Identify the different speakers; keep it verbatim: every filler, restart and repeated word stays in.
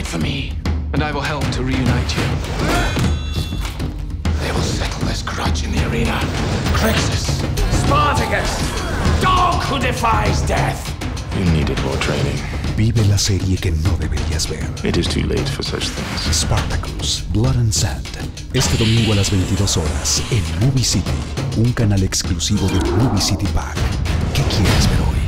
Speaker 1: for me, and I will help to reunite you. They will settle this grudge in the arena. Crixus, Spartacus, dog who defies death.
Speaker 2: You needed more training.
Speaker 3: Vive la serie que no deberías ver.
Speaker 2: It is too late for such things.
Speaker 3: Spartacus, Blood and Sand. Este domingo a las veintidós horas en Movie City, un canal exclusivo de Movie City Pack. ¿Qué quieres ver hoy?